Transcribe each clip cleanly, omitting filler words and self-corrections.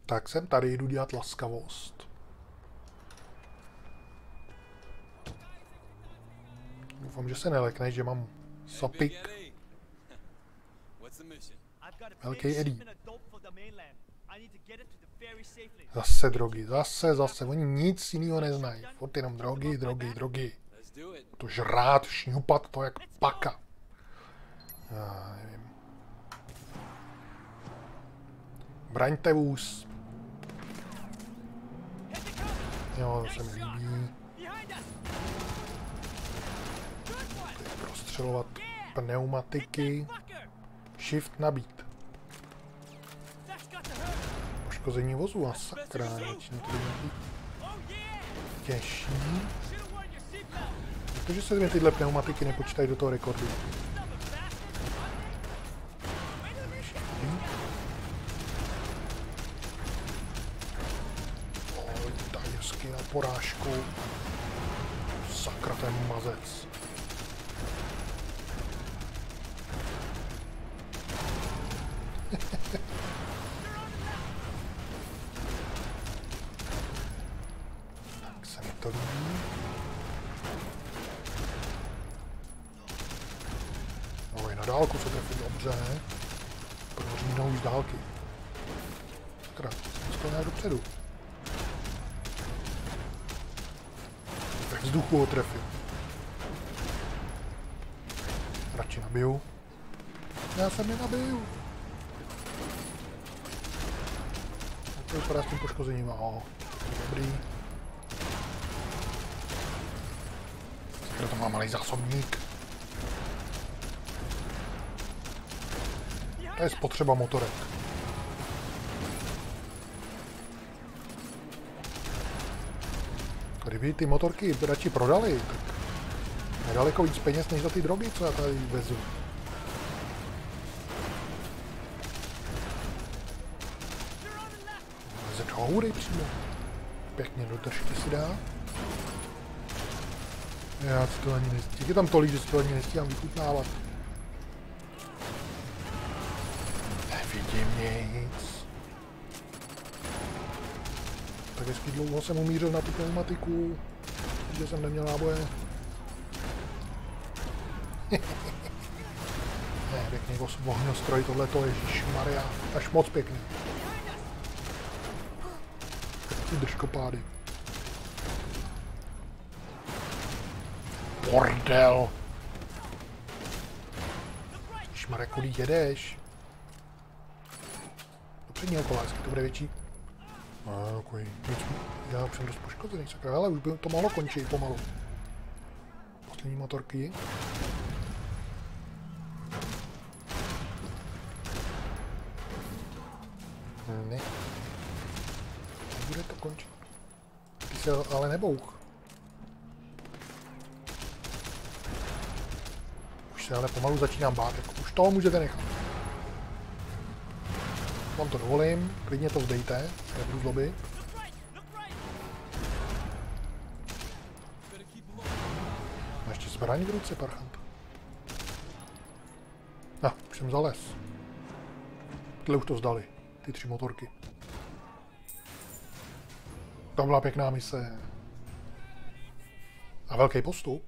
Tak jsem tady, jdu dělat laskavost. Doufám, že se nelekneš, že mám sapik. Velký Eddie. Zase drogy, zase. Oni nic jiného neznají. Furt jenom drogy. To žrát, šňupat to jak paka. Já nevím. Braňte vůz. Jo, to se mi líbí. Prostřelovat pneumatiky. Shift nabít. Poškození vozu a sakra, začíná to být těžší. Protože se mi tyhle pneumatiky nepočítají do toho rekordu. Tajersky na porážku. Sakra, ten mazec. Tak se mi to líbí. No i na dálku se trefí dobře. Prořídnou už z dálky. Sakra, to nějak dopředu. Tak vzduchu ho trefil. Radši nabiju. Já jsem je nabiju. To vypadá s tím poškozením. Aho, dobrý. Sakra, to má malý zásobník. To je spotřeba motorek. Kdyby ty motorky radši prodali, tak je daleko víc peněz než za ty drogy, co já tady vezu. Leze do houry přímo. Pěkně do držky si dá. Já si to ani nestíhám. Je tam tolik, že si to ani nestíhám vychutnávat. Nevidím nic. Tak hezky dlouho jsem umířil na tu pneumatiku, že jsem neměl náboje. Ne, pěkný ohňostroj, tohleto je ježišmarja, až moc pěkný. Ty držkopády. Bordel! Ježišmarja, kudy jedeš? Do předního kola, jestli to bude větší. Já už jsem dost poškozený, sakra, ale už by to mohlo končit pomalu. Poslední motorky. Ne. Nebude to končit. Ty se ale nebouch. Už se ale pomalu začínám bát, jako už toho můžete nechat. Vám to dovolím, klidně to vzdejte, nebudu zlobit. Má ještě zbraň v ruce, parchant. Už jsem zales. Tohle už to vzdali, ty 3 motorky. To byla pěkná mise. A velký postup.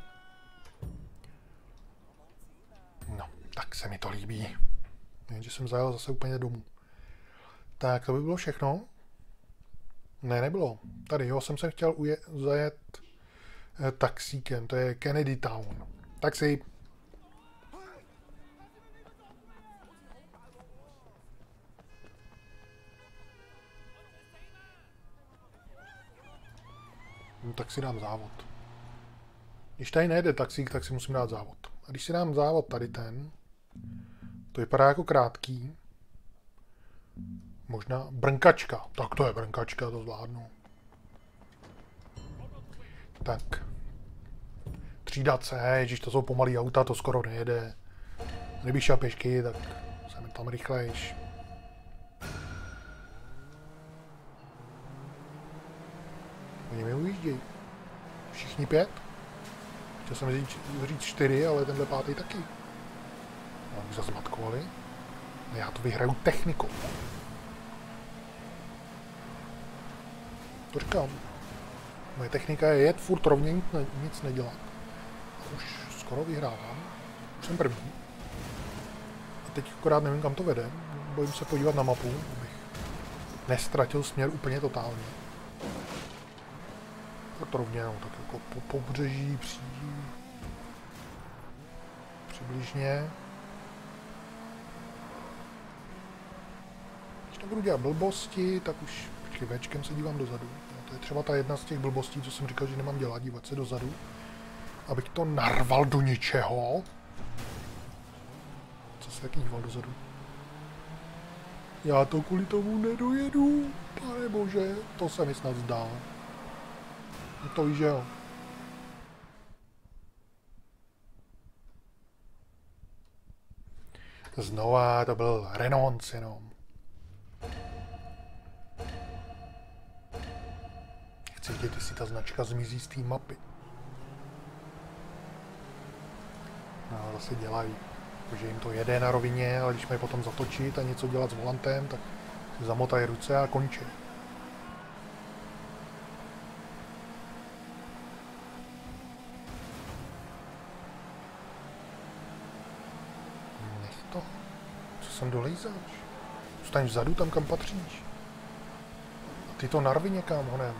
No, tak se mi to líbí. Jenže jsem zajel zase úplně domů. Tak to by bylo všechno. Ne, nebylo. Tady, jo, jsem se chtěl zajet taxíkem, to je Kennedy Town. Taxi. No, tak si dám závod. Když tady nejde taxík, tak si musím dát závod. A když si dám závod tady ten, to vypadá jako krátký. Možná brnkačka. Tak to je brnkačka, to zvládnu. Tak. Třídat se, ježiš, to jsou pomalý auta, to skoro nejede. Kdybych šel pěšky, tak jsem tam rychlejš. Oni mi ujíždějí. Všichni 5. Chtěl jsem říct 4, ale tenhle 5. taky. No, už zase matkovali. A já to vyhraju technikou. To říkám. Moje technika je jet furt rovně, nic nedělat. A už skoro vyhrávám. Už jsem první. A teď akorát nevím, kam to vede. Bojím se podívat na mapu, abych nestratil směr úplně totálně. To rovně, no, tak jako po pobřeží přibližně. Když nebudu dělat blbosti, tak už počkej, Včkem se dívám dozadu. No, to je třeba ta jedna z těch blbostí, co jsem říkal, že nemám dělat, dívat se dozadu. Abych to narval do něčeho. Co se taky díval dozadu? Já to kvůli tomu nedojedu, pane bože, to se mi snad zdá. No to víš, že jo. Znova to byl renonc jenom. Chci vidět, jestli ta značka zmizí z té mapy. No, zase dělají. Protože jim to jede na rovině, ale když mají potom zatočit a něco dělat s volantem, tak si zamotají ruce a končí. Nech to. Co sem dolejzáš? Zůstaň vzadu, tam kam patříš. A ty to narvi někam, honem.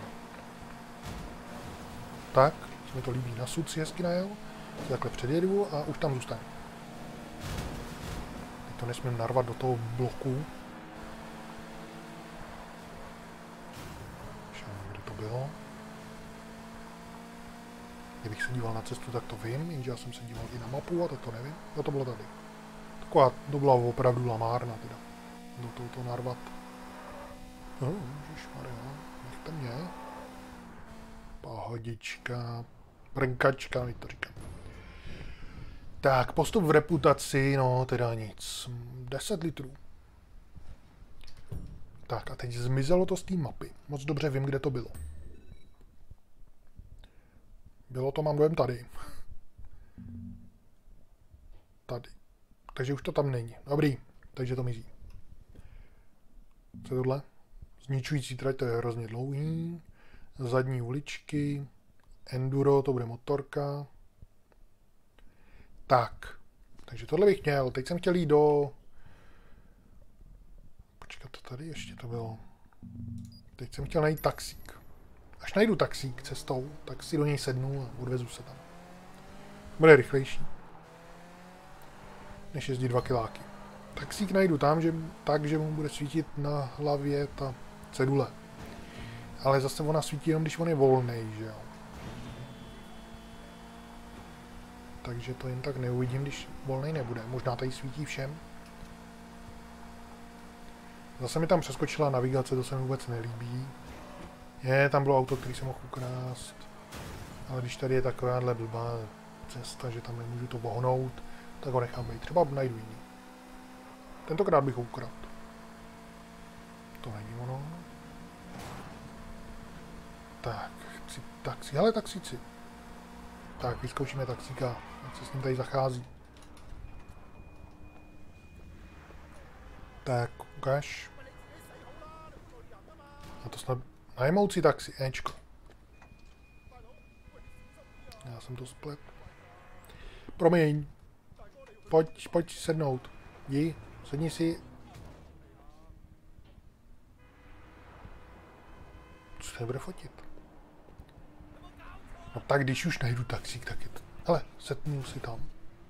Tak, se mi to líbí. Na sud si hezky najel. Takhle předjedu a už tam zůstanu. Teď to nesmím narvat do toho bloku. Kde to bylo? Kdybych se díval na cestu, tak to vím, jenže já jsem se díval i na mapu a tak to nevím. No to bylo tady. Taková, to byla opravdu lamárna teda. Do toho to narvat. Ježišmarja, nechte mě. Pohodička. Brnkačka, mi to říkám. Tak, postup v reputaci, no teda nic. 10 litrů. Tak a teď zmizelo to z té mapy. Moc dobře vím, kde to bylo. Bylo to, mám dojem, tady. Tady. Takže už to tam není. Dobrý, takže to mizí. Co je tohle? Zničující trať, to je hrozně dlouhý. Zadní uličky. Enduro, to bude motorka. Tak. Takže tohle bych měl. Teď jsem chtěl jít do... Počkat, to tady ještě to bylo. Teď jsem chtěl najít taxík. Až najdu taxík cestou, tak si do něj sednu a odvezu se tam. Bude rychlejší. Než jezdit 2 kiláky. Taxík najdu tam, že mu bude svítit na hlavě ta cedule. Ale zase ona svítí jenom, když on je volnej, že jo. Takže to jen tak neuvidím, když volnej nebude. Možná tady svítí všem. Zase mi tam přeskočila navigace, to se mi vůbec nelíbí. Tam bylo auto, který jsem mohl ukrást. Ale když tady je takováhle blbá cesta, že tam nemůžu to vohnout, tak ho nechám být. Třeba najdu jiný. Tentokrát bych ho ukradl. To není ono. Tak, chci taxi. Hele, taxíci. Tak, vyzkoušíme taxíka. Jak se s ním tady zachází. Tak, ukáž. A to snad... Najmoucí taxi, Ečko. Já jsem to splet. Promiň. Pojď si sednout. Jdi, sedni si. Co se bude fotit? No tak, když už najdu taxík, tak je to... Hele, sednu si tam.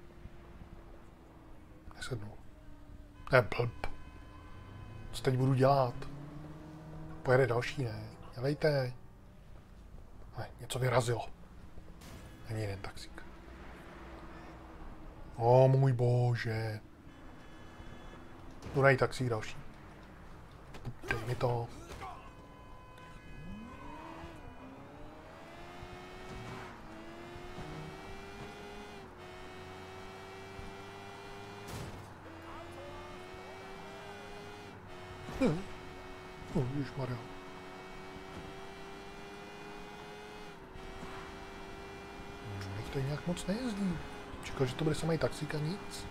Nesednu. To je blb. Co teď budu dělat? Pojede další, ne? Dělejte. Ne, něco vyrazilo. Není jeden taxík. O můj bože. Jdu najít taxík další. Dej mi to. Ježišmarja. Nech to nějak moc nejezdí. Čekal, že to bude samý taxík a nic.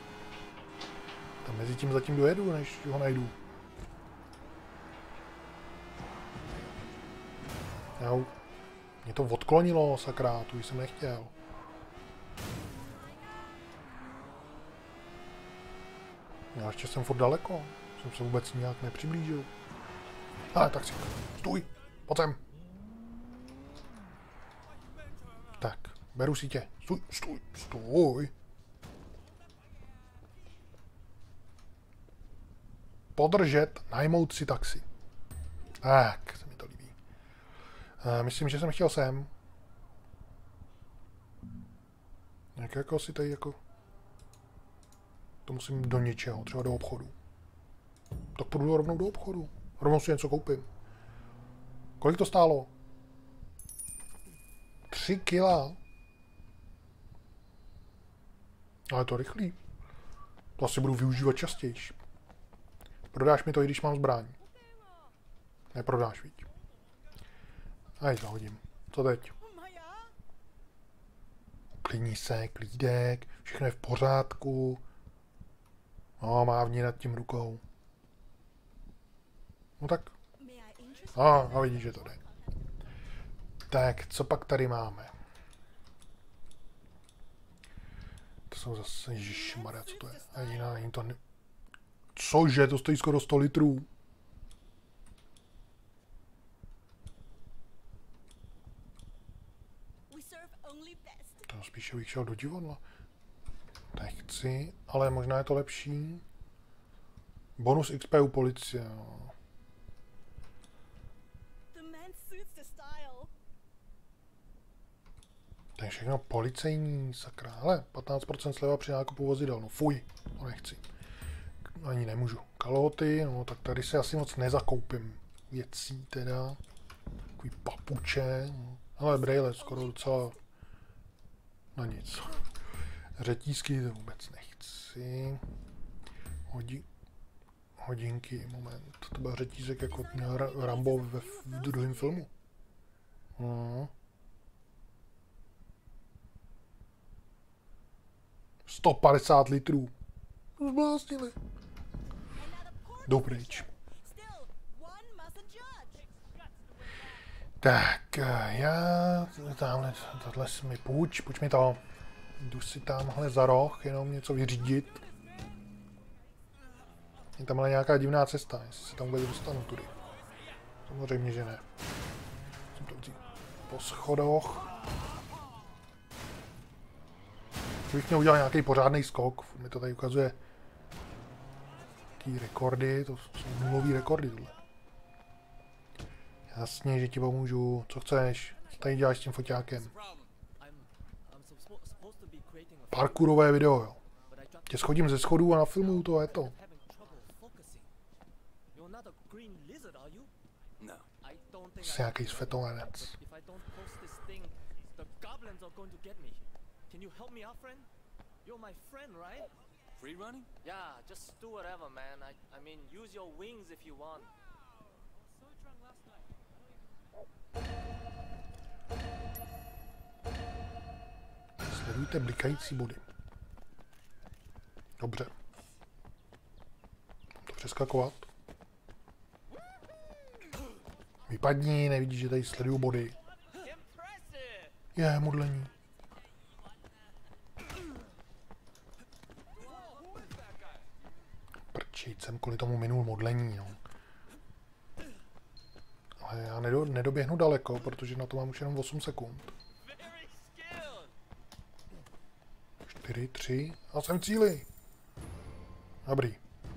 Tam mezi tím zatím dojedu, než ho najdu. Mě to odklonilo, sakra, tu jsem nechtěl. Já ještě jsem furt daleko. Jsem se vůbec nějak nepřiblížil. Ale tak si, stůj, pojď sem. Tak, beru si tě. Stůj. Podržet, najmout si taxi. Tak, se mi to líbí. Myslím, že jsem chtěl sem. Jak jako si tady jako... To musím do něčeho, třeba do obchodu. Tak půjdu rovnou do obchodu. Rovnou si něco koupím. Kolik to stálo? 3 kila. Ale to rychlý. To asi budu využívat častěji. Prodáš mi to, i když mám zbraň. Neprodáš, víš. A to hodím. Co teď? Klidní se, klídek, všechno je v pořádku. No, mávni nad tím rukou. No tak. A vidíš, že to jde. Tak, co pak tady máme? To jsou zase, ježišmarja, co to je? A jiná, není to... Cože, to stojí skoro 100 litrů. To spíše bych šel do divadla. Nechci, ale možná je to lepší. Bonus XP u policie. No. To je všechno policejní, sakra. Ale 15% sleva při nákupu vozidel. No fuj, to nechci. Ani nemůžu. Kalhoty, no tak tady si asi moc nezakoupím věcí teda. Takový papuče. No. Ale brejle skoro docela na nic. Řetízky to vůbec nechci. Hodinky, moment. To byl řetízek jako Rambo v druhém filmu. No. 150 litrů. Zbláznili. Jdou pryč. Tak, já tohle si mi půjč mi to. Jdu si tamhle za roh, jenom něco vyřídit. Je tamhle nějaká divná cesta, jestli se tam vůbec dostanu tudy. Samozřejmě, že ne. Musím to vzít po schodoch. Kdybych měl udělat nějaký pořádný skok, mi to tady ukazuje taký rekordy, to jsou nulový rekordy tohle. Jasně, že ti pomůžu, co chceš, co tady děláš s tím foťákem. Parkourové video, jo. Tě schodím ze schodů a nafilmuju to, je to. Jsi nějaký světovenec. Can you help me out, friend? You're my friend, right? Free running? Yeah, just do whatever, man. I mean, use your wings if you want. So drunk last night. Sledujte blikající body. Dobře. Mám to přeskakovat. Vypadni, nevidíš, že tady sleduju body. Je, modlení. Prčit, jsem kvůli tomu minul modlení, no. Ale já nedoběhnu daleko, protože na to mám už jenom 8 sekund. 4, 3 a jsem v cíli. Dobrý.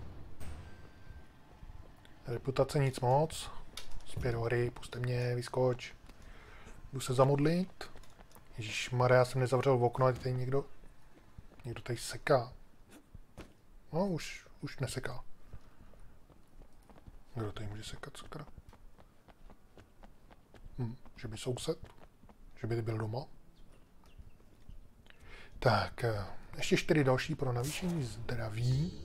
Reputace nic moc. Zpět do hry, puste mě, vyskoč. Jdu se zamodlit. Ježišmarja, já jsem nezavřel v okno, a tady někdo tady seká. No, už neseká. Kdo tady může sekat, sakra? Že by soused? Že by byl doma? Tak, ještě 4 další pro navýšení zdraví.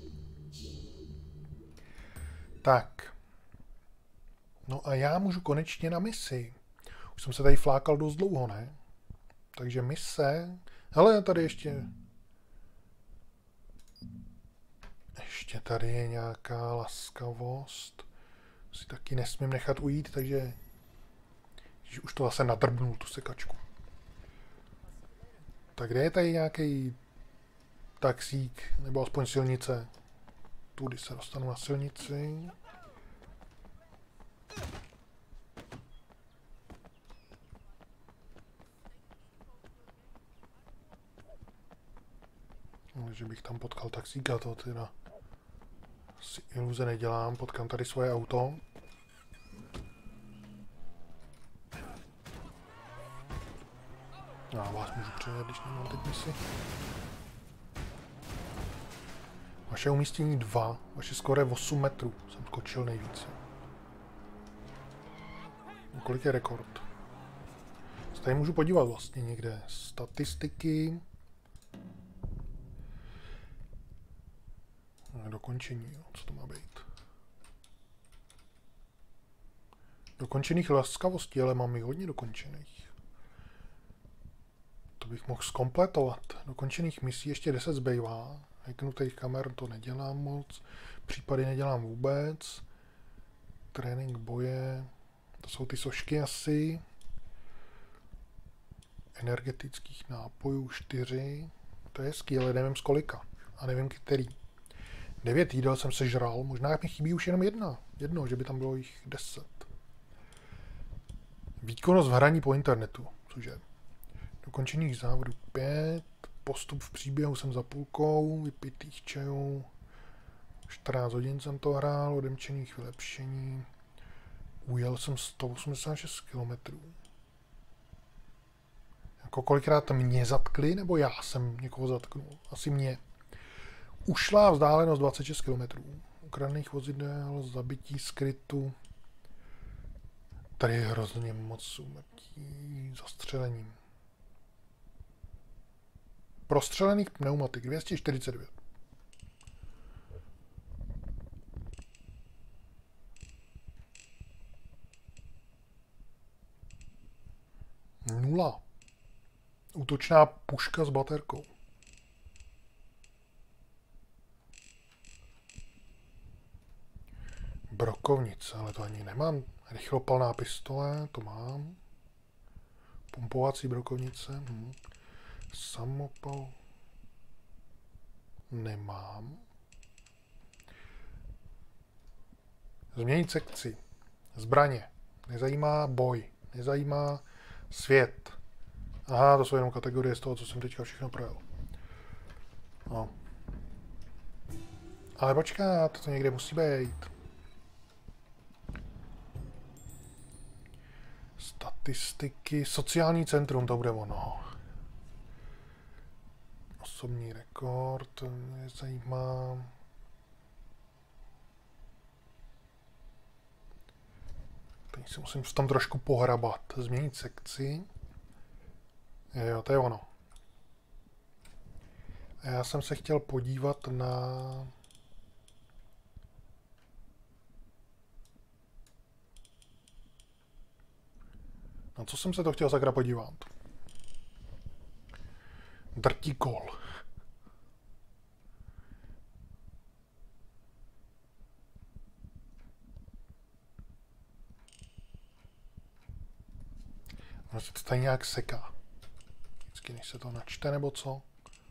Tak. No a já můžu konečně na misi. Už jsem se tady flákal dost dlouho, ne? Takže mise... Hele, tady ještě tady je nějaká laskavost. Si taky nesmím nechat ujít, takže Když už to zase nadrbnul, tu sekačku. Tak kde je tady nějaký taxík, nebo aspoň silnice? Tudy se dostanu na silnici. Že bych tam potkal taxíka, to teda si iluze nedělám, potkám tady svoje auto. Já vás můžu přijet, když nemám teď misi. Vaše umístění 2, vaše skóre 8 metrů, jsem skočil nejvíce. Kolik je rekord? Se tady můžu podívat vlastně někde. Statistiky. Dokončení, jo. Co to má být? Dokončených laskavostí, ale mám jich hodně dokončených. To bych mohl zkompletovat. Dokončených misí ještě 10 zbývá. Hacknutých kamer to nedělám moc. Případy nedělám vůbec. Trénink boje. To jsou ty sošky asi. Energetických nápojů 4. To je hezký, ale nevím z kolika. A nevím který. 9 jídel jsem sežral. Možná mi chybí už jenom jedno, že by tam bylo jich 10. Výkonnost v hraní po internetu. Cože? Dokončených závodů 5. Postup v příběhu jsem za půlkou. Vypitých čajů. 14 hodin jsem to hrál. Odemčených vylepšení. Ujel jsem 186 km. Jako kolikrát mě zatkli, nebo já jsem někoho zatknul? Asi mě. Ušlá vzdálenost 26 km. Ukradených vozidel, zabití skrytu. Tady je hrozně moc úmrtí. Zastřelením. Prostřelených pneumatik 249. Nula. Útočná puška s baterkou. Brokovnice, ale to ani nemám. Rychlopalná pistole, to mám. Pumpovací brokovnice. Samopal. Nemám. Změnit sekci. Zbraně. Nezajímá boj. Nezajímá svět. Aha, to jsou jenom kategorie z toho, co jsem teďka všechno projel. No. Ale počkat, to někde musí být. Statistiky, sociální centrum, to bude ono. Osobní rekord, mě zajímá. Teď si musím tam trošku pohrabat. Změnit sekci. Jo, to je ono. A já jsem se chtěl podívat na... Na co jsem se to chtěl sakra podívat? Drtí kol. No se to tady nějak seká. Vždycky než se to načte, nebo co?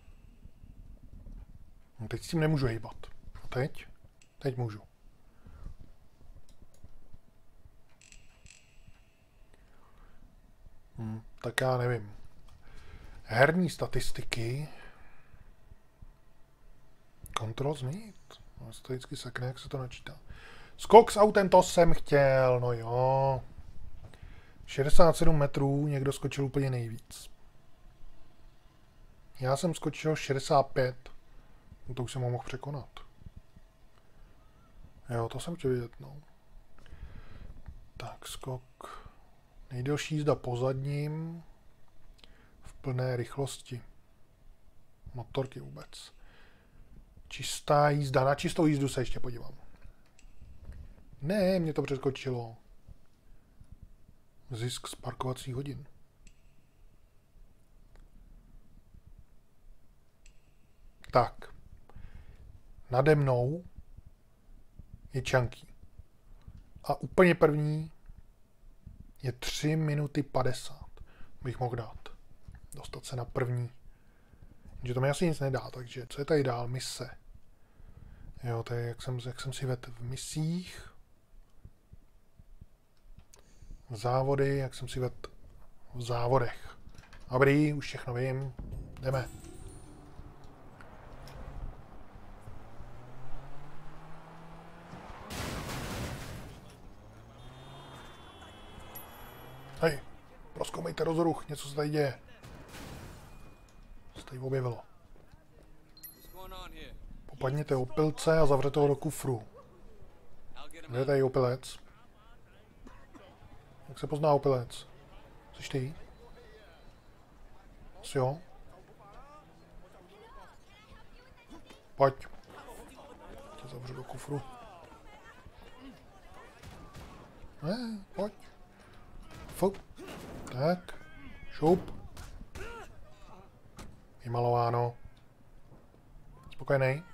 No teď s tím nemůžu hýbat. A teď? Teď můžu. Tak já nevím. Herní statistiky. Kontrol změnit. No, to vždycky sekne, jak se to načítá. Skok s autem, to jsem chtěl, no jo. 67 metrů, někdo skočil úplně nejvíc. Já jsem skočil 65. No to už jsem ho mohl překonat. Jo, to jsem chtěl vidět, no. Tak, skok. Nejdelší jízda po zadním. V plné rychlosti. Motorky vůbec. Čistá jízda. Na čistou jízdu se ještě podívám. Ne, mě to přeskočilo. Zisk z parkovacích hodin. Tak. Nade mnou je Chunky. A úplně první Je 3 minuty 50. Bych mohl dát. Dostat se na první. Že to mi asi nic nedá, takže co je tady dál? Mise. Jo, to je, jak jsem si vedl v misích. Závody, jak jsem si vedl v závodech. Dobrý, už všechno vím. Jdeme. Hej, prozkoumejte rozruch, něco se tady děje. Co se tady objevilo? Popadněte opilce a zavřete ho do kufru. Kde je tady opilec? Jak se pozná opilec? Jsi ty? Jsi jo? Pojď. Tě zavřu do kufru. Ne, pojď. Fup. Tak. Šup. Vymalováno. Spokojený?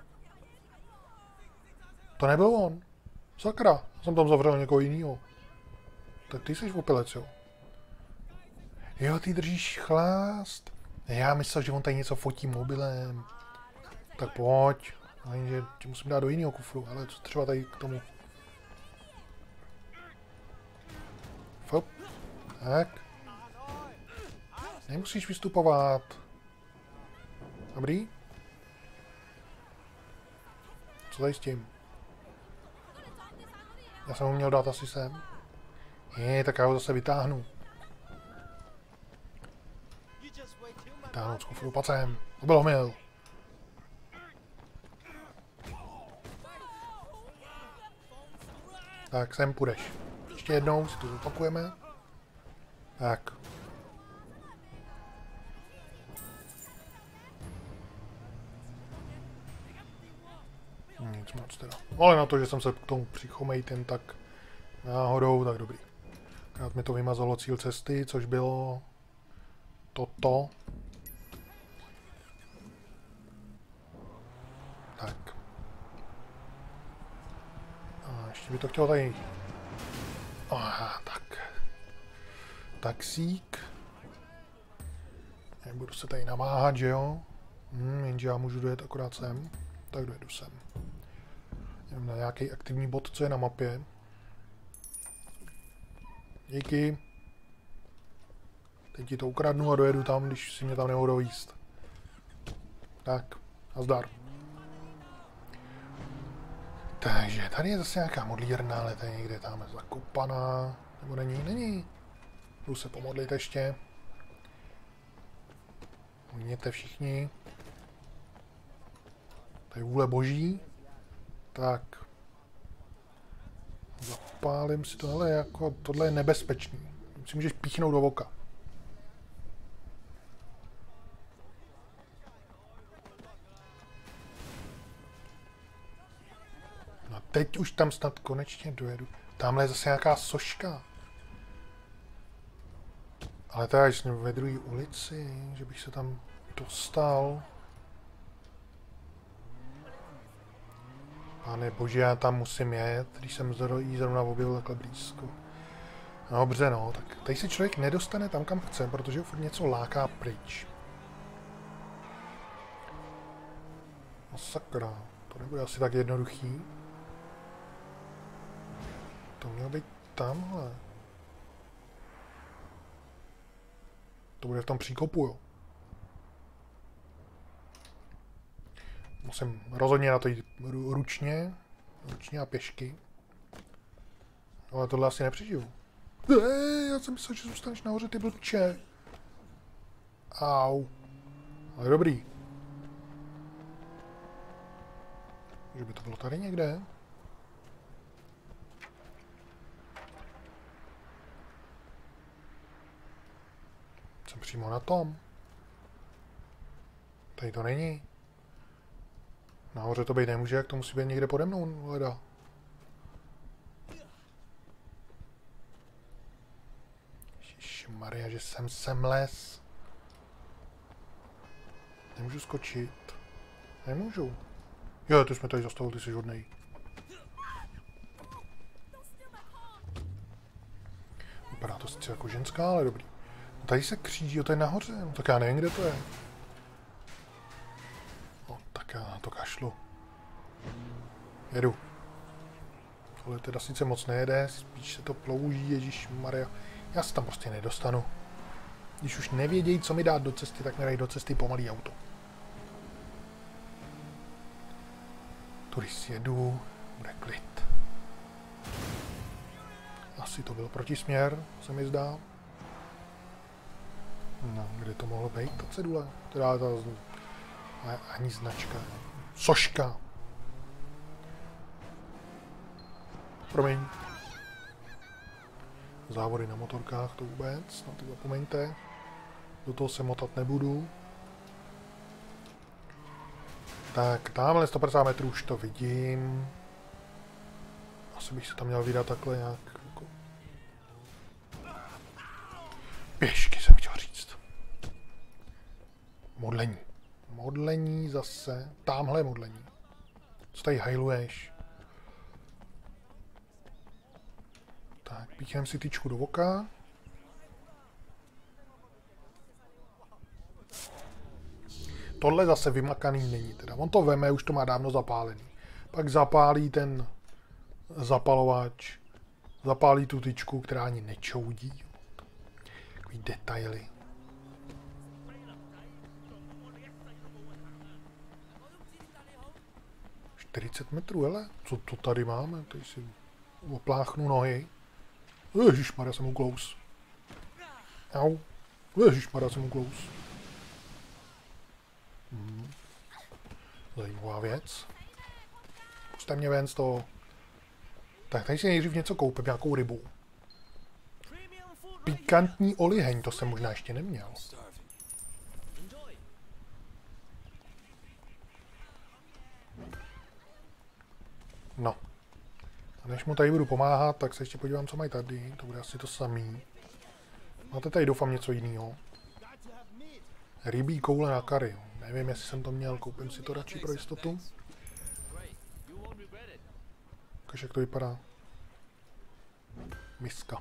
To nebyl on. Sakra, jsem tam zavřel někoho jinýho. Tak ty jsi opilec, jo? Jo, ty držíš chlást. Já myslel, že on tady něco fotí mobilem. Tak pojď. Jenže ti musím dát do jiného kufru, ale co třeba tady k tomu? Fup. Tak. Nemusíš vystupovat. Dobrý? Co tady s tím? Já jsem ho měl dát asi sem. Tak já ho zase vytáhnu. Vytáhnout z kufru, pojď sem. To byl omyl. Tak sem půjdeš. Ještě jednou si to zopakujeme. Tak. Nic moc teda. Ale na to, že jsem se k tomu přichomejt jen tak náhodou, tak dobrý. Akorát mi to vymazalo cíl cesty, což bylo toto. Tak. A ještě by to chtělo tady. Aha, tak. Taxík. Budu se tady namáhat, že jo? Jenže já můžu dojet akorát sem. Tak dojedu sem. Jdem na nějaký aktivní bod, co je na mapě. Díky. Teď ti to ukradnu a dojedu tam, když si mě tam nebudou jíst. Tak, nazdar. Takže tady je zase nějaká modlírna, ale tady někde tam je zakopaná. Nebo není? Není. Jdu se pomodlit ještě. Umějte všichni. To je vůle boží. Tak. Zapálím si to, ale jako tohle je nebezpečný. Si můžeš píchnout do oka. No teď už tam snad konečně dojedu. Tamhle je zase nějaká soška. Ale to je až ve druhé ulici, že bych se tam dostal. Pane bože, já tam musím jet, když jsem jí zrovna objevil takhle blízko. No, dobře, no, tak tady se člověk nedostane tam, kam chce, protože ho furt něco láká pryč. No sakra, to nebude asi tak jednoduchý. To mělo být tamhle. To bude v tom příkopu, jo. Musím rozhodně na to jít ručně a pěšky. Ale tohle asi nepřežiju. Já jsem myslel, že zůstaneš nahoře, ty blbče. Au. Ale dobrý. Že by to bylo tady někde. Jsem přímo na tom. Tady to není. Nahoře to být nemůže, jak to musí být někde pode mnou, leda. Ježišmarja, že jsem sem les. Nemůžu skočit. Nemůžu. Jo, tu jsme tady zastavili, ty jsi hodnej. Vypadá to Sice jako ženská, ale dobrý. No tady se kříží, to je nahoře, no tak já nevím, kde to je. No tak já na to kašlu. Jedu. Tohle teda sice moc nejede, spíš se to plouží, ježišmarja. Já se tam prostě nedostanu. Když už nevědějí, co mi dát do cesty, tak mi dají do cesty pomalý auto. Tudy sjedu, bude klid. Asi to byl protisměr, se mi zdá. No, kde to mohlo být, ta cedule? Teda ta ani značka. Soška. Promiň. Závody na motorkách, to vůbec, na to zapomeňte. Do toho se motat nebudu. Tak, tamhle 150 metrů už to vidím. Asi bych se tam měl vydat takhle nějak. Jako... Pěšky jsem chtěl říct. Modlení. Modlení zase. Támhle modlení. Co tady hajluješ? Tak, píchneme si tyčku do oka. Tohle zase vymakaný není teda. On to veme, už to má dávno zapálený. Pak zapálí ten zapalovač. Zapálí tu tyčku, která ani nečoudí. Takový detaily. ...40 metrů, hele? Co to tady máme? Tady si opláchnu nohy. Ježišmarja, jsem uklous. Au. Ježišmarja, jsem uklous. Zajímavá věc. Puste mě ven z toho. Tak tady si nejdřív něco koupím, nějakou rybu. Pikantní oliheň, to jsem možná ještě neměl. No. A než mu tady budu pomáhat, tak se ještě podívám, co mají tady. To bude asi to samý. Máte tady doufám něco jiného. Rybí koule na curry. Nevím, jestli jsem to měl, koupím si to radši pro jistotu. Ukaž, jak to vypadá. Miska.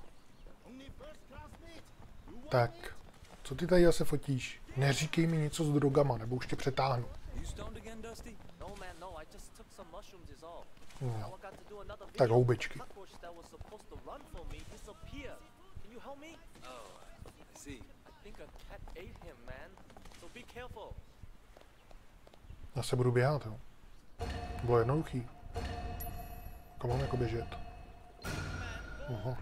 Tak, co ty tady zase fotíš? Neříkej mi něco s drogama, nebo už tě přetáhnu. No. Tak houbičky. Já se budu běhat, jo. Bylo jednoduchý. Kam mám jako běžet? Aha.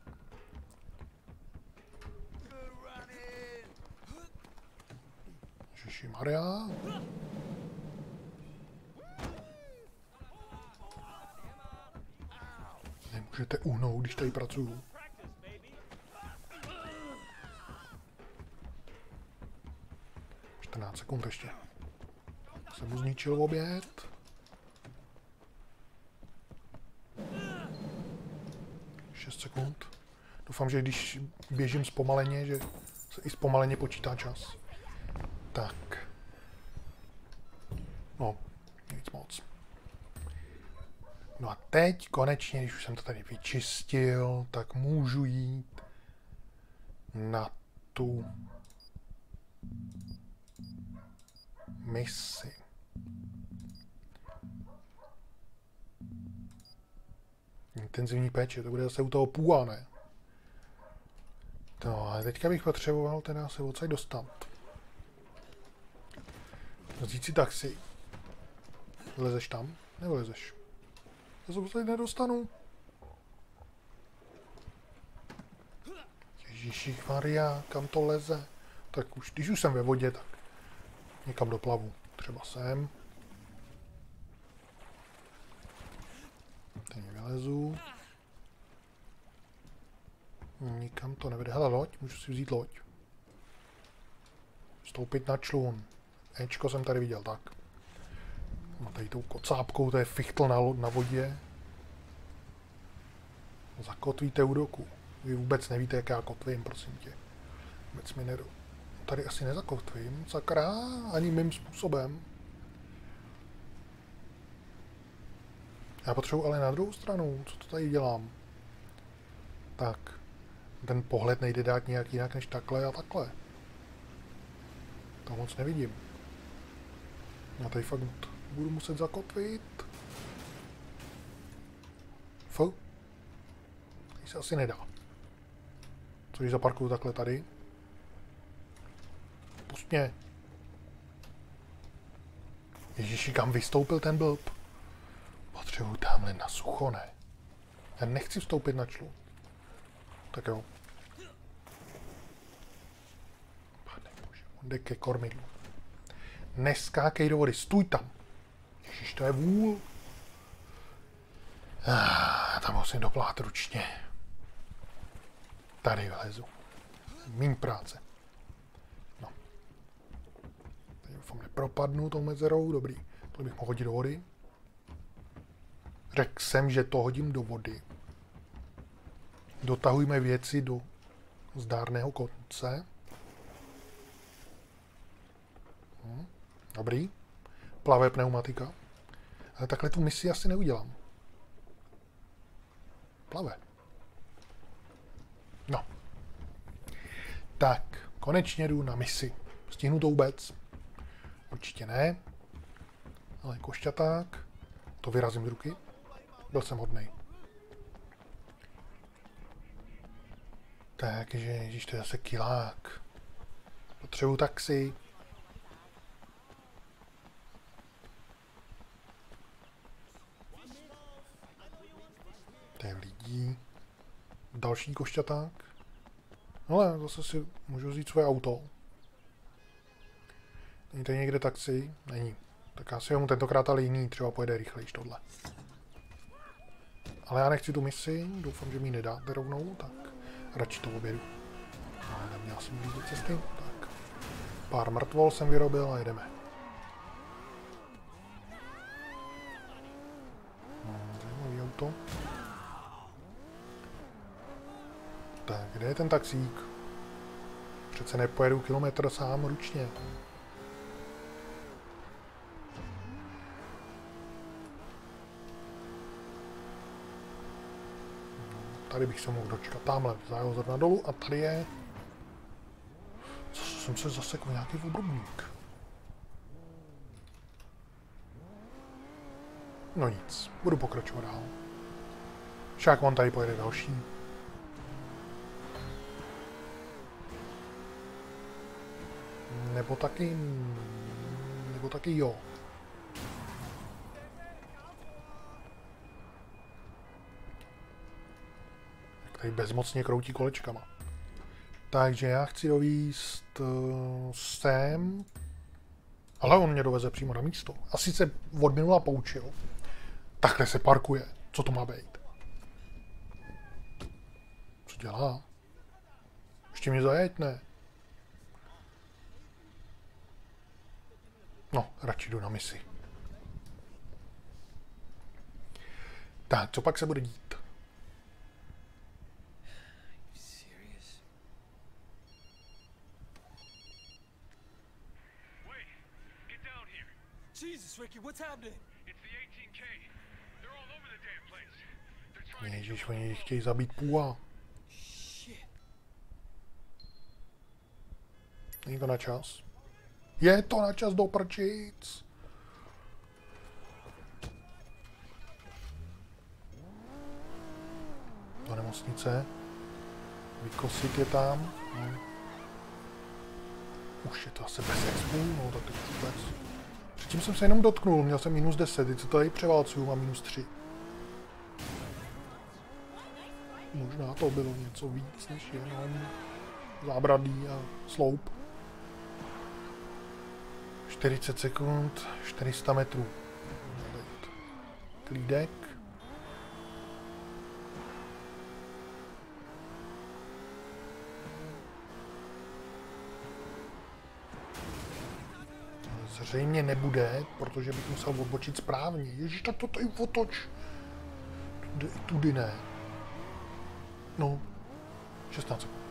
Ježišimarja. Nemůžete uhnout, když tady pracuju. Sekund ještě. Jsem mu zničil oběd. Šest sekund. Doufám, že když běžím zpomaleně, že se i zpomaleně počítá čas. Tak. No, nic moc. No a teď konečně, když už jsem to tady vyčistil, tak můžu jít na tu misi. Intenzivní péče, to bude zase u toho půla, ne? No, ale teďka bych potřeboval teda se odsaď dostat. Vzít si taxi. Vlezeš tam? Nevlezeš. Já se odsaď nedostanu. Ježišmarja, kam to leze? Tak už, když už jsem ve vodě, tak někam doplavu. Třeba sem. Teď vylezu. Nikam to nevede. Hele, loď. Můžu si vzít loď. Vstoupit na člun. Ečko jsem tady viděl, tak. No tady tou kocápkou, to je fichtl na vodě. Zakotvíte u doku. Vy vůbec nevíte, jak já kotvím, prosím tě. Vůbec mi nedo... Tady asi nezakotvím, sakra, ani mým způsobem. Já potřebuji ale na druhou stranu, co to tady dělám. Tak, Ten pohled nejde dát nějak jinak než takhle a takhle. To moc nevidím. Já tady fakt budu muset zakotvit. Tady se asi nedá. Co když zaparkuju takhle tady? Pust mě. Ježiši, kam vystoupil ten blb? Potřebuji tamhle na sucho, ne? Já nechci vstoupit na člu. Tak jo. Pane bože, on jde ke kormidlu. Neskákej do vody, stůj tam. Ježiš, to je vůl. Já tam musím doplát ručně. Tady vlezu. Míň práce. No. Tady doufám nepropadnu tou mezerou, dobrý. To bych mohl hodit do vody. Řekl jsem, že to hodím do vody. Dotahujme věci do zdárného konce. Dobrý. Plavé pneumatika. Ale takhle tu misi asi neudělám. Plave. No. Tak, konečně jdu na misi. Stihnu to vůbec? Určitě ne. Ale košťaták. To vyrazím z ruky. Byl jsem hodnej. Takže, ježiš, to je zase kilák. Potřebuji taxi. To je lidí. Další košťaták. Ale zase si můžu vzít svoje auto. Není tady někde taxi? Není. Tak já si vezmu tentokrát ale jiný, třeba pojede rychlejš tohle. Ale já nechci tu misi, doufám, že mi ji nedáte rovnou, tak radši to objedu. Ale neměl jsem víc do cesty, tak. Pár mrtvol jsem vyrobil a jedeme. Zajímavý auto. Tak, kde je ten taxík? Přece nepojedu kilometr sám ručně. Tady bych se mohl dočkat. Tamhle zajel zrovna dolů a tady je... Co jsem se zasekl, nějaký obrubník. No nic, budu pokračovat dál. Však on tady pojede další. Nebo taky jo. Tady bezmocně kroutí kolečkama. Takže já chci dovízt sem. Ale on mě doveze přímo na místo. Asi se od minula poučil. Takhle se parkuje. Co to má být? Co dělá? Ještě mě zajeď, ne? No, radši jdu na misi. Tak, co pak se bude dít? Jesus, Ricky, what's happening? It's the 18K. They're all over the damn place. They're trying Ježiš, oni chtějí zabít půla. Shit. Není to na čas? Je to na čas do prčic. Do nemocnice. Vykosit je tam. No. Už je to asi bez expu, no tak teď vůbec. Předtím jsem se jenom dotknul, měl jsem minus 10, teď se tady převálcuju, mám minus 3. Možná to bylo něco víc, než jenom zábradlí a sloup. 40 sekund, 400 metrů. Klídek. Zřejmě nebude, protože bych musel odbočit správně. Ježiš, tak to tady otoč. Tudy ne. No, 16 sekund.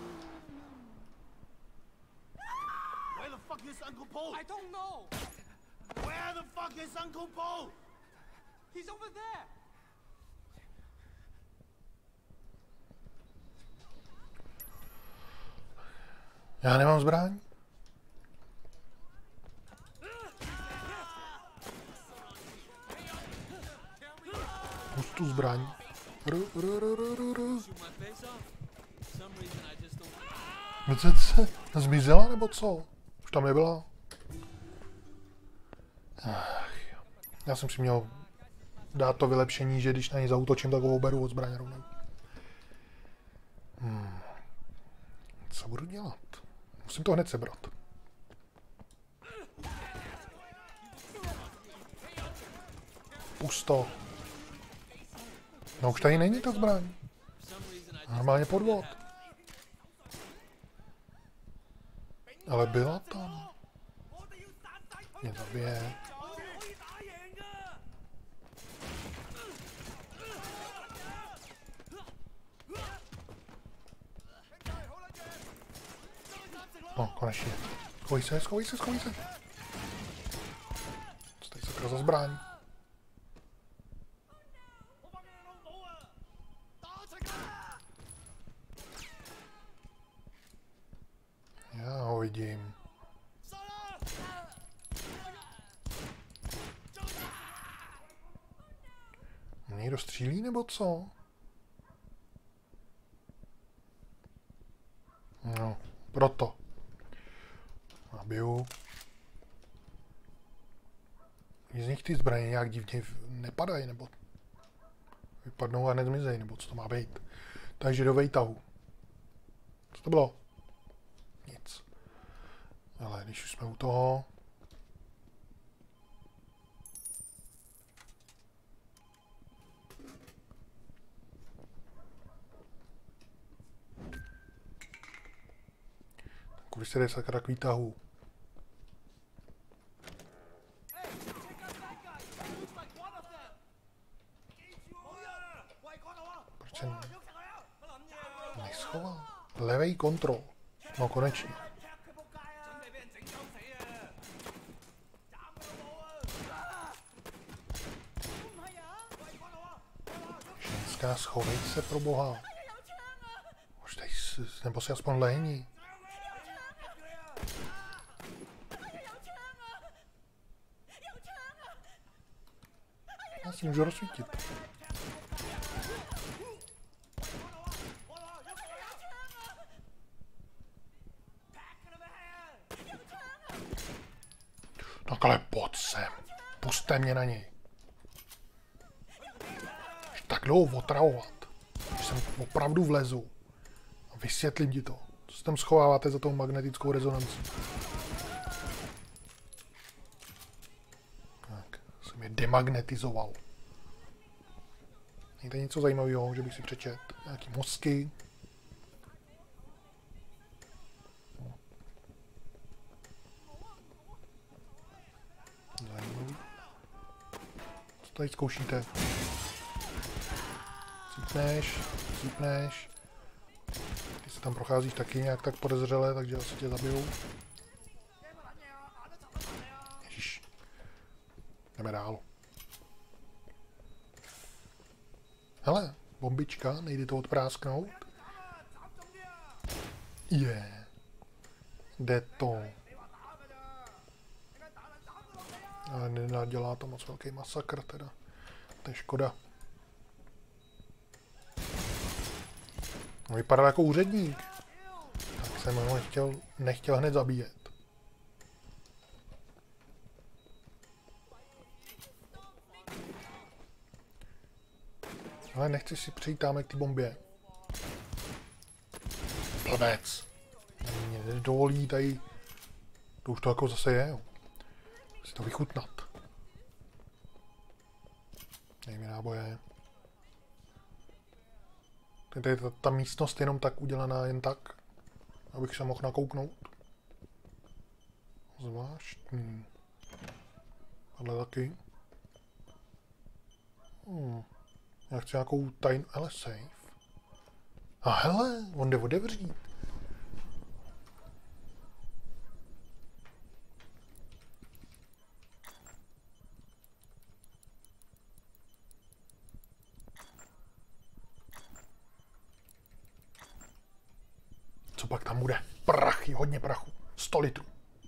Where the fuck is Uncle Paul? I don't know. Where the fuck is Uncle Paul? He's over there. Já nemám zbraň. Pust tu zbraň. Zmizela nebo co? Už tam nebyla? Ach, jo. Já jsem si měl dát to vylepšení, že když na něj zaútočím, tak ho oberu od zbraně rovnou. Co budu dělat? Musím to hned sebrat. Pusto. No už tady není ta zbraň. Normálně podvod. Ale byla tam. Mě zabije. No, konečně. Schovej se. Co tady sakra za zbraň? Já ho vidím. Mě někdo střílí nebo co? No, proto. Nabiju. Z nich ty zbraně nějak divně nepadají, nebo vypadnou a nezmizejí, nebo co to má být. Takže do vejtahu. Co to bylo? Nic. Ale když už jsme u toho... Kudy se jde sakra k výtahu? Proč jsem neschoval? Levej kontrol. No konečně. Ženská, schovej se pro boha. Už tady, nebo si aspoň lehni. Já si můžu rozsvítit. Tak ale pojď sem. Pusťte mě na něj. Už tak dlouho otravovat. Když jsem opravdu vlezu. A vysvětlím ti to. Co se tam schováváte za tou magnetickou rezonancí? Tak, jsem je demagnetizoval. Není to něco zajímavého, že bych si přečet? Nějaký mozky. Zajímavý. Co tady zkoušíte? Cípneš. Ty se tam procházíš taky nějak tak podezřele, takže asi tě zabijou. Ježiš. Jdeme dál. Hele, bombička, nejde to odprásknout. Jde to. Ale nenadělá to moc velký masakr teda. To je škoda. Vypadal jako úředník. Tak jsem ho nechtěl hned zabíjet. Ale nechci si přijít tam k té bombě. Blbec. Mě nedovolí tady. To už to jako zase je, jo. Si to vychutnat. Dej mi náboje. Tady je ta místnost jenom tak udělaná jen tak, abych se mohl nakouknout. Zvláštní. Tohle taky. Já chci nějakou tajnou... Hele, safe. A hele, on jde otevřít. Co pak tam bude? Prachy, hodně prachu. 100 litrů.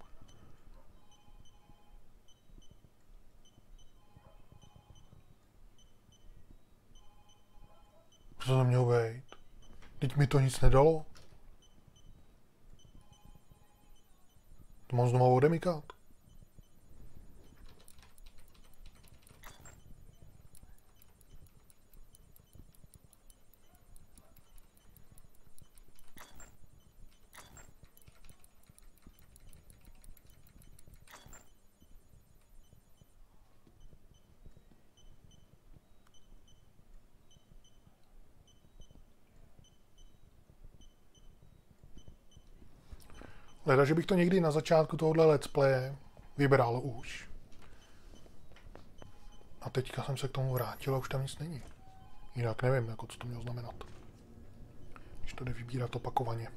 Co to mělo být? Teď mi to nic nedalo. To mám znovu odemykat. Leda, že bych to někdy na začátku tohohle let's playe vybral už. A teďka jsem se k tomu vrátil a už tam nic není. Jinak nevím, jako co to mělo znamenat. Když to jde vybírat opakovaně.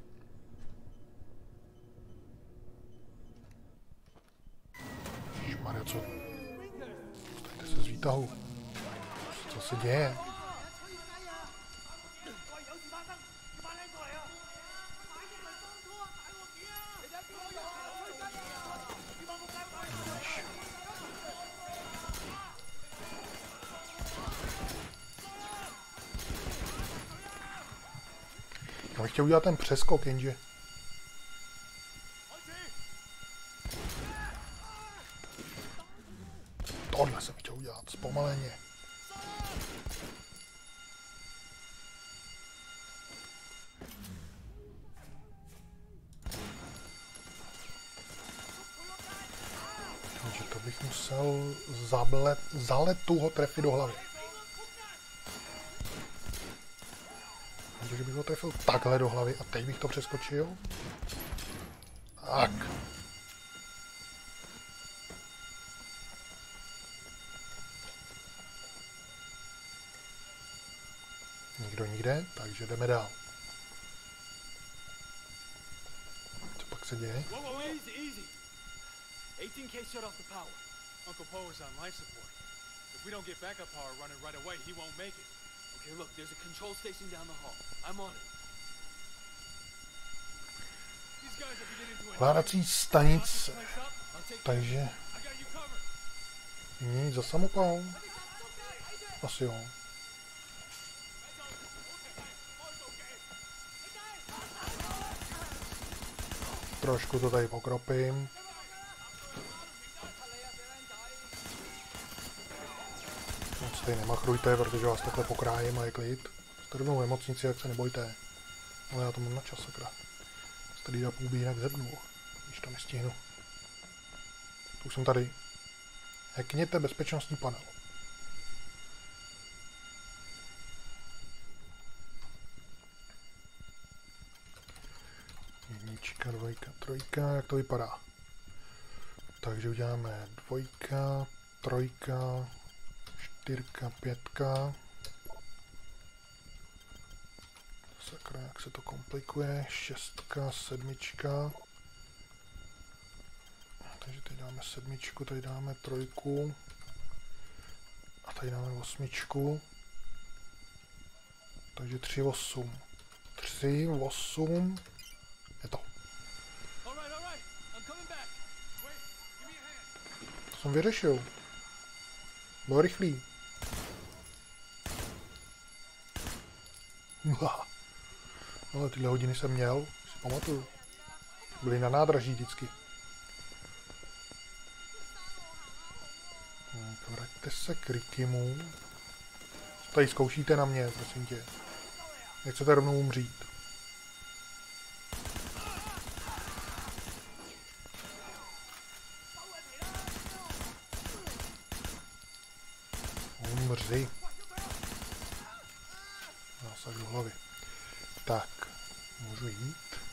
Ježišmarja, co? Staňte se z výtahu. Co se děje? Já bych chtěl udělat ten přeskok, jenže... Tohle jsem chtěl udělat, zpomaleně. Takže to bych musel zaletu ho trefit do hlavy. Takže bych ho trefil takhle do hlavy a teď bych to přeskočil. Tak. Nikdo nikde, takže jdeme dál. Co pak se děje? Whoa, easy, easy. 18K shut off the power. Uncle Poe is on life support. If we don't get backup power running right away, he won't make it. Okay, look, there's a control station down the hall. I'm on it. These guys are beginning to Ovládací stanice. Takže... I got you covered. Nic za samopal? Asi jo. Trošku to tady pokropím. Moc tady nemachrujte, protože vás takhle pokrájím a je klid. Jste rovnou nemocnici, jak se nebojte. Ale já to mám na čas, sakra. Tady na půl by jinak zebnul, když to nestihnu. Tu už jsem tady. Hackněte bezpečnostní panel. Jednička, dvojka, trojka, jak to vypadá? Takže uděláme dvojka, trojka, čtyřka, pětka. Sakra, jak se to komplikuje. Šestka, sedmička. Takže tady dáme sedmičku, tady dáme trojku. A tady dáme osmičku. Takže 3, 8. 3, 8. Je to. To jsem vyřešil. Bylo rychlý. Ale tyhle hodiny jsem měl, si pamatuju. Byly na nádraží vždycky. Tak, vraťte se k Rickymu. Co tady zkoušíte na mě, prosím tě. Nechcete rovnou umřít. Umři. Zásah do hlavy. Tak, můžu jít.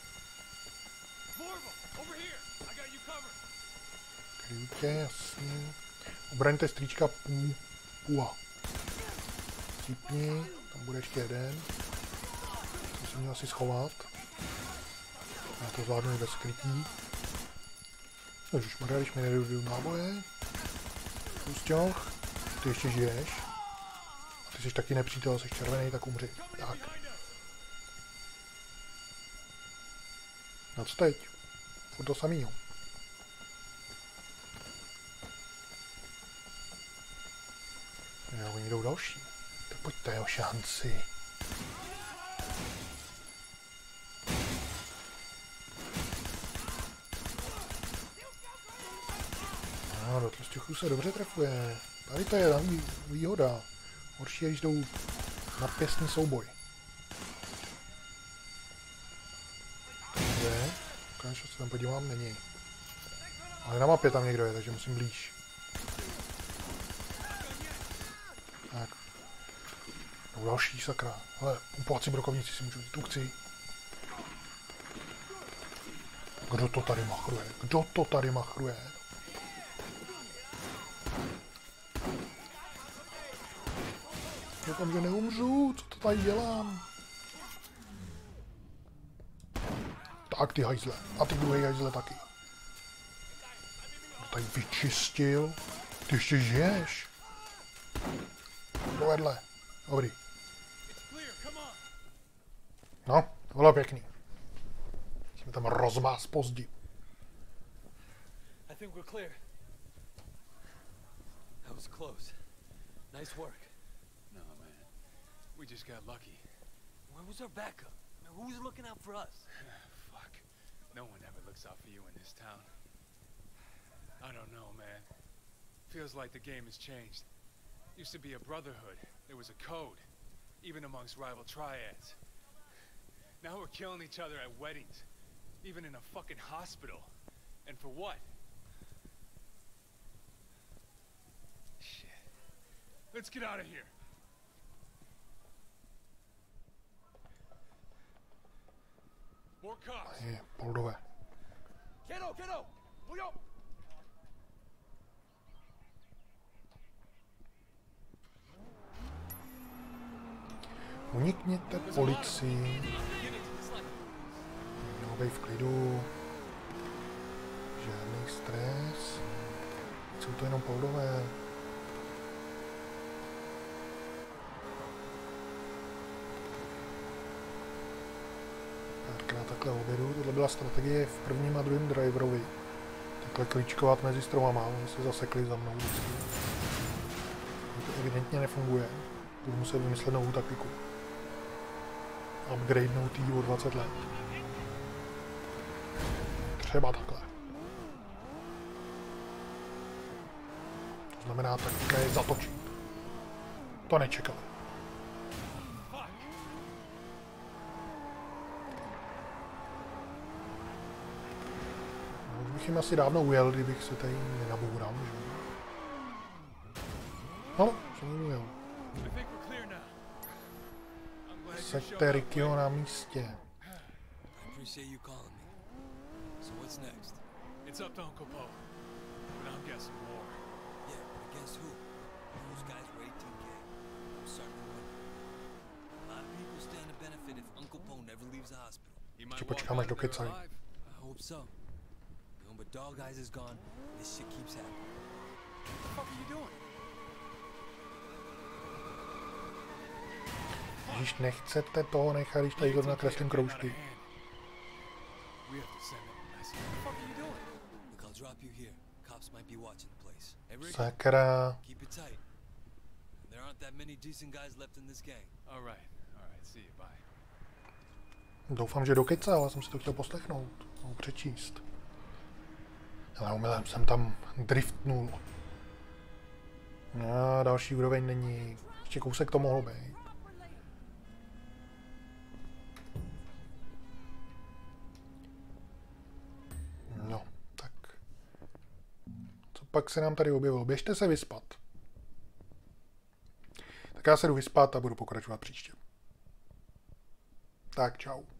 Kryjte, jasně. Obraňte strýčka Pua. Cípni, tam bude ještě jeden. To jsem měl asi schovat. Já to zvládnu i bez krytí. Ježišmarja, když mi nedojdou náboje. Pusťoch, ty ještě žiješ. A ty jsi taky nepřítel, jsi červený, tak umři. Tak. No co teď? Furt to samý. Jo, oni jdou další. Tak pojďte o šanci. No, do tlustěchů se dobře trefuje. Tady to je výhoda. Horší je, když jdou na pěstný souboj. Kde? Konečně se tam podívám, není. Ale na mapě tam někdo je, takže musím blíž. Tak. No další sakra. Ale upáci brokovníci si můžu jít. Tu chci. Kdo to tady machruje? Kdo to tady machruje? Doufám, že neumřu. Co to tady dělám? Tak ty hajzle. A ty druhý hajzle taky. To tady vyčistil. Ty ještě žiješ. Dovedle. Dobrý. No, to bylo pěkný. Musíme tam rozmás pozdí. I think we're clear. That was close. Nice work. No, man. We just got lucky. Where was our backup? Who was looking out for us? Fuck. No one ever looks out for you in this town. I don't know, man. Feels like the game has changed. Used to be a brotherhood. There was a code. Even amongst rival triads. Now we're killing each other at weddings. Even in a fucking hospital. And for what? Shit. Let's get out of here. More cops. Je, poldové. Kiddo! Mujo! Unikněte policii. Mělo být v klidu. Žádný stres. Jsou to jenom poldové. Párkrát takhle obědu. Tohle byla strategie v prvním a druhém driverovi. Takhle klíčkovat mezi stromama. Oni se zasekli za mnou vždycky. To evidentně nefunguje. Budu muset vymyslet novou taktiku. Upgradenout jí o 20 let. Třeba takhle. To znamená, taktika je zatočit. To nečekali. No, už bych jim asi dávno ujel, kdybych se tady nenaboural, že? No, jsem jim ujel. Sekte Rikio na místě. Appreciate you calling me. So what's next? It's up to Uncle Po. But I'm guessing war. Yeah, but against who? Those guys were 18K. I'm starting to wonder. A lot of people stand to benefit if Uncle Po never leaves the hospital. He might Ještě walk počkám, až out of there dokecají. alive. I hope so. You know, but Dog Eyes is gone. This shit keeps happening. What the fuck are you doing? Když nechcete toho nechat, když tady zrovna kreslím kroužky. We have to send them a message. What the fuck are you doing? Look, I'll drop you here. Cops might be watching the place. Hey, Rick, Sakra. keep it tight. There aren't that many decent guys left in this gang. All right, see you, bye. Doufám, že dokecal, ale jsem si to chtěl poslechnout. Nebo přečíst. Ale omylem jsem tam driftnul. No, další úroveň není. Ještě kousek to mohlo být. No, tak. Co pak se nám tady objevilo? Běžte se vyspat. Tak já se jdu vyspat a budu pokračovat příště. Tak, čau.